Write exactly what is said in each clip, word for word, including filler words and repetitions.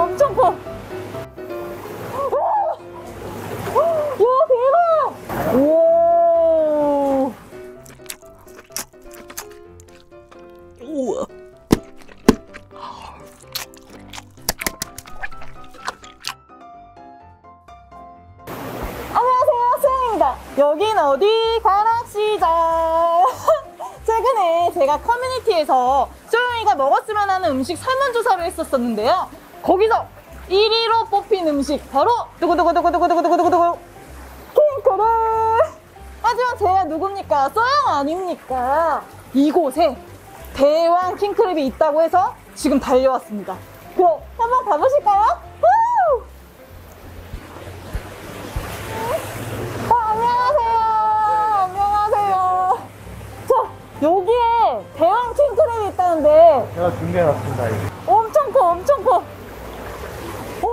엄청 커. 와 대박. 우와. 우와. 안녕하세요, 수영입니다. 여긴 어디? 가락시장. 최근에 제가 커뮤니티에서 소영이가 먹었으면 하는 음식 설문조사를 했었었는데요. 거기서 일 위로 뽑힌 음식 바로 두구두구두구두구두구두구두구 킹크랩. 하지만 제가 누굽니까? 소영 아닙니까? 이곳에 대왕 킹크랩이 있다고 해서 지금 달려왔습니다. 그럼 한번 가보실까요? 우! 어, 안녕하세요. 안녕하세요. 자, 여기에 대왕 킹크랩이 있다는데 제가 준비해놨습니다. 이거. 엄청 커, 엄청 커. 오!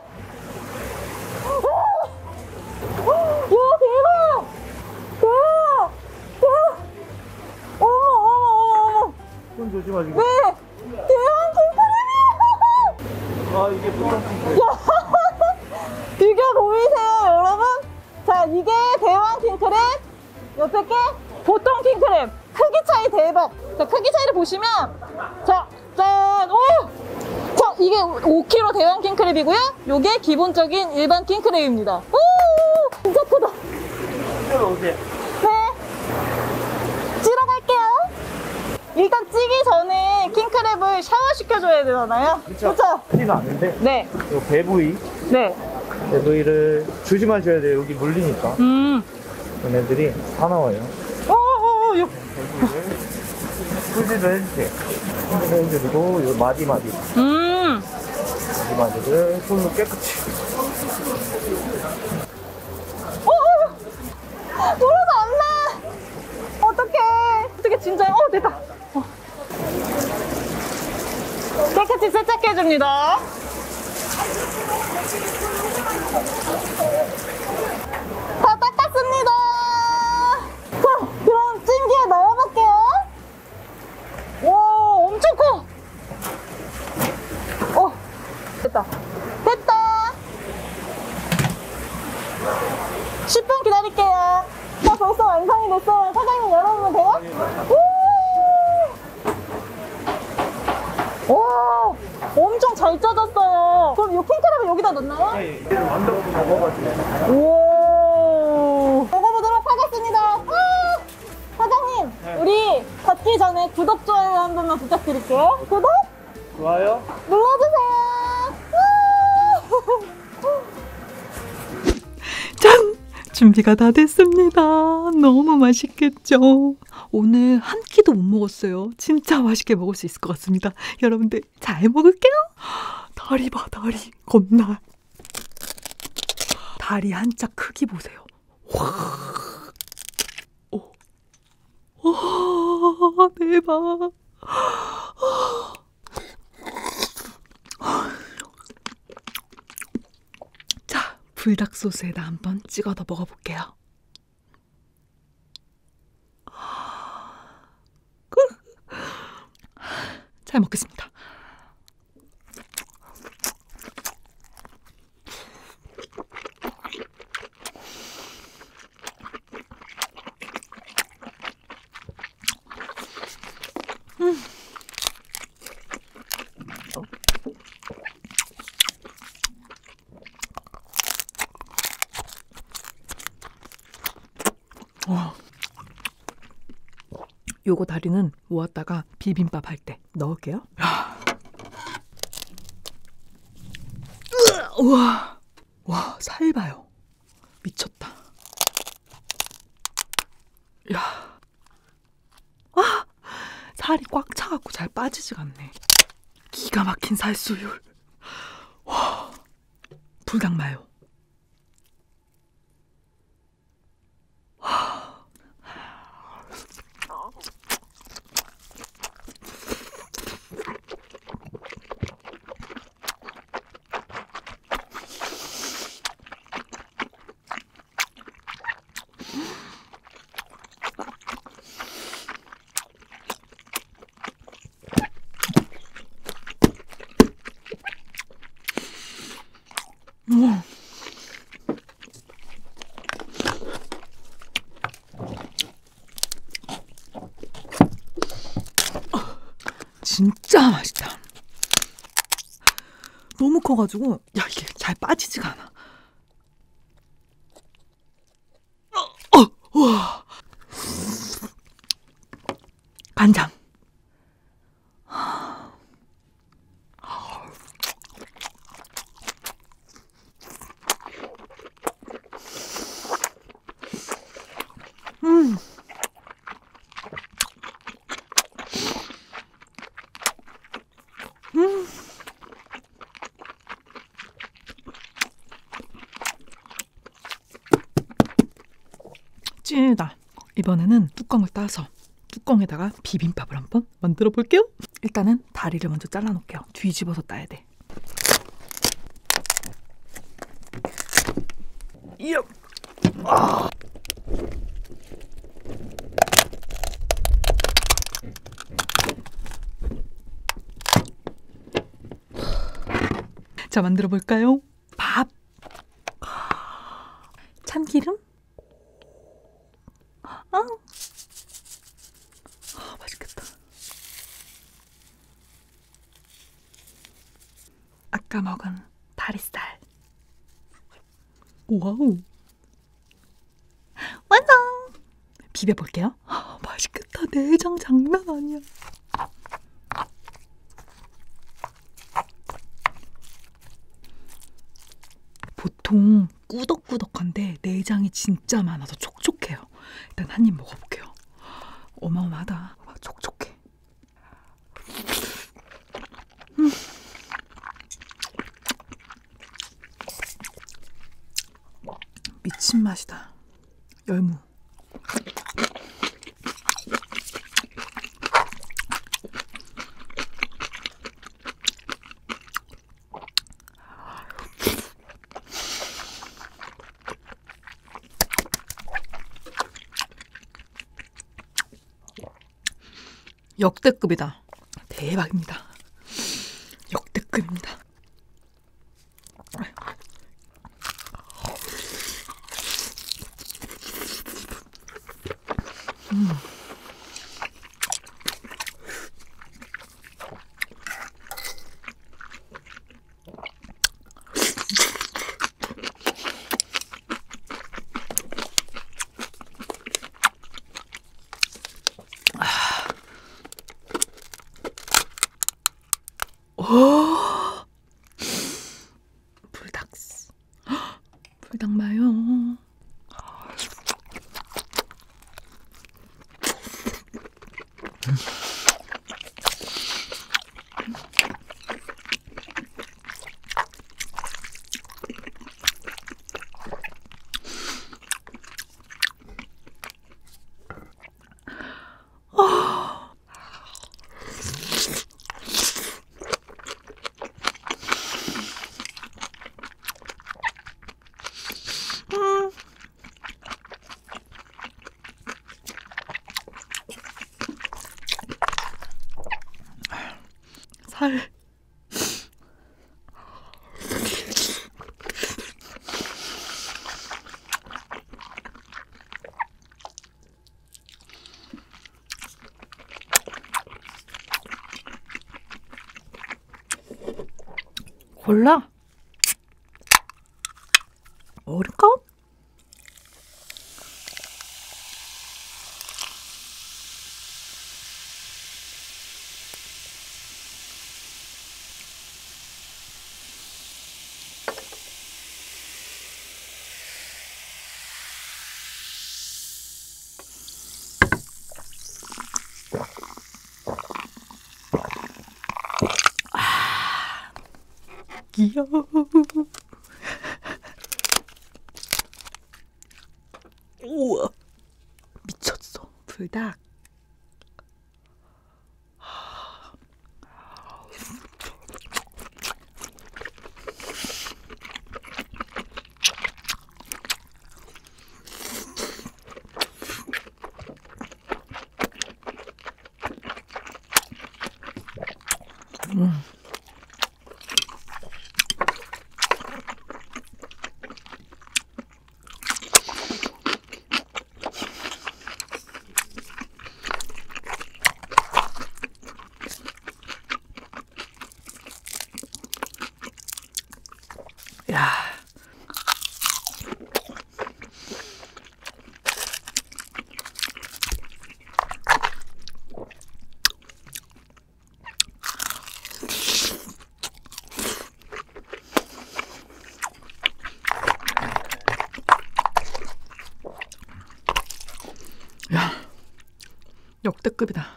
오! 야, 대박! 대박! 대박! 어머, 어머, 어머, 어머. 손 조심하시고. 네! 대왕 킹크랩이야! 아, 이게 보통 킹크랩. 야! 비교 보이세요, 여러분? 자, 이게 대왕 킹크랩, 옆에 게 보통 킹크랩. 크기 차이 대박. 자, 크기 차이를 보시면, 자, 짠! 오! 자, 이게 오 킬로그램 대왕 킹크랩이고요. 요게 기본적인 일반 킹크랩입니다. 오! 진짜 크다. 이쪽으로 오세요. 네. 찌러 갈게요. 일단 찌기 전에 킹크랩을 샤워시켜줘야 되잖아요. 그쵸? 그쵸? 크지는 않은데. 네. 요 배 부위. 네. 배 부위를 조심하셔야 돼요. 여기 물리니까. 음. 얘네들이 다 나와요. 어, 어, 어, 요. 풀질을 해주세요. 풀질을 해주고, 요 마디마디. 음. 마디마디를 손으로 깨끗이. 어, 어, 물어서 안 나. 어떡해. 어떡해, 진짜. 어, 됐다. 어. 깨끗이 세척해줍니다. 다 닦았습니다. 자, 그럼 찜기에 넣어볼게요. 와, 엄청 커. 어, 됐다. 됐다. 십 분 기다릴게요. 자, 벌써 완성이 됐어요. 사장님 열어보면 돼요? 오! 와, 엄청 잘 짜졌어요. 그럼 이 킹크랩을 여기다 넣나요? 네, 이제 완벽히 먹어가지고. 오, 먹어보도록 하겠습니다. 아! 사장님, 네. 우리 걷기 전에 구독, 좋아요 한 번만 부탁드릴게요. 구독 좋아요? 눌러주세요. 짠! 준비가 다 됐습니다. 너무 맛있겠죠? 오늘 한 끼도 못 먹었어요. 진짜 맛있게 먹을 수 있을 것 같습니다. 여러분들 잘 먹을게요. 다리 봐, 다리. 겁나. 다리 한 짝 크기 보세요. 와, 오, 와, 대박. 자, 불닭 소스에다 한번 찍어서 먹어볼게요. 잘 먹겠습니다. 음. 와. 요거 다리는 모았다가 비빔밥 할 때 넣을게요. 야. 우와. 와, 살 봐요. 미쳤다. 야. 아, 살이 꽉 차갖고 잘 빠지지가 않네. 기가 막힌 살수율. 와. 불닭 마요. 진짜 맛있다. 너무 커가지고 야 이게 잘 빠지지가 않아. 어, 어, 우와. 간장. 음. 음. 찐이다. 이번에는 뚜껑을 따서 뚜껑에다가 비빔밥을 한번 만들어 볼게요. 일단은 다리를 먼저 잘라 놓을게요. 뒤집어서 따야 돼. 이야. 아. 자, 만들어 볼까요? 밥, 참기름, 아, 아 맛있겠다. 아까 먹은 다리살. 와우, 완성. 비벼 볼게요. 아, 맛있겠다. 내장 장난 아니야. 보통 꾸덕꾸덕한데 내장이 진짜 많아서 촉촉해요. 일단 한 입 먹어볼게요. 어마어마하다. 와, 촉촉해. 음. 미친 맛이다. 열무. 역대급이다. 대박입니다. 역대급입니다. 음. 오, 불닭, 불닭 마요. 살. 골라. 어릴까? 귀여워. 우와, 미쳤어. 불닭. 음. 역대급이다.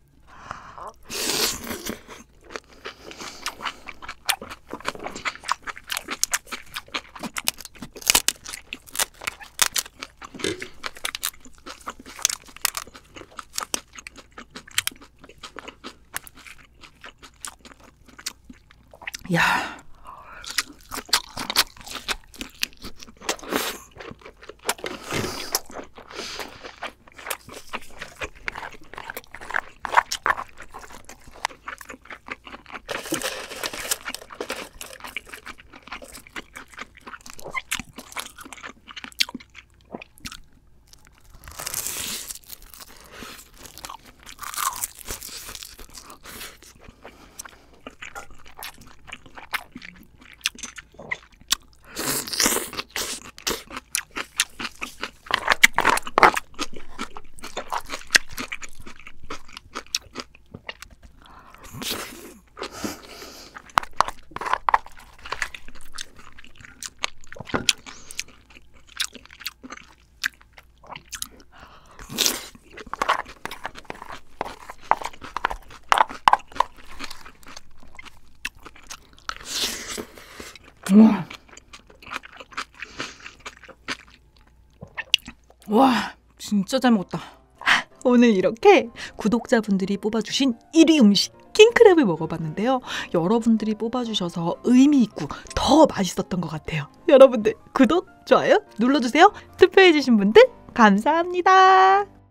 야. 와. 와, 진짜 잘 먹었다. 오늘 이렇게 구독자분들이 뽑아주신 일 위 음식 킹크랩을 먹어봤는데요. 여러분들이 뽑아주셔서 의미있고 더 맛있었던 것 같아요. 여러분들 구독, 좋아요 눌러주세요. 투표해주신 분들 감사합니다.